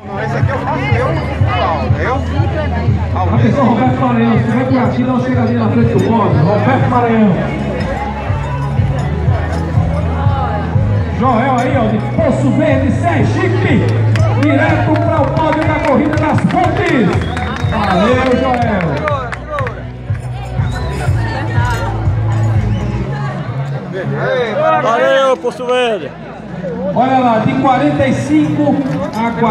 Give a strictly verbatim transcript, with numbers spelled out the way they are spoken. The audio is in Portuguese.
Esse aqui eu faço eu, eu. Atenção, Roberto Maranhão, se vai por aqui, dá uma chegadinha na frente do pódio. Roberto Maranhão. Joel aí, ó, de Poço Verde, Sergipe, direto para o pódio da Corrida das Pontes. Valeu, Joel. Valeu, Poço Verde. Olha lá, de quarenta e cinco a quarenta.